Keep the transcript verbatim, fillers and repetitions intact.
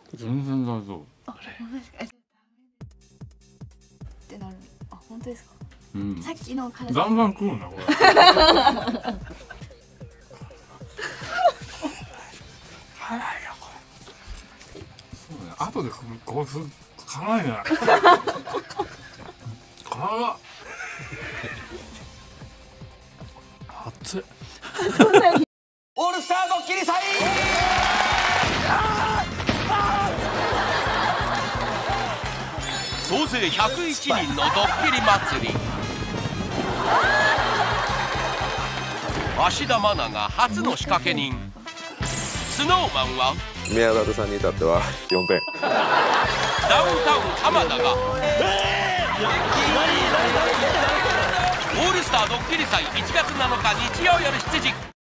全然大丈夫。 あ、本当ですか。ってなる。あ、本当ですか。 うん。 さっきの彼だんだん食うなこれ。辛いよこれ。そうね。後でこうす辛いね。辛っ。熱い。 オールスタードッキリ祭。 総勢ひゃくいちにんのドッキリ祭り。芦田愛菜が初の仕掛け人。スノーマンは宮舘さんに至ってはよんてん。 ダウンタウン浜田がオールスタードッキリ祭いちがつなのか日曜夜しちじ。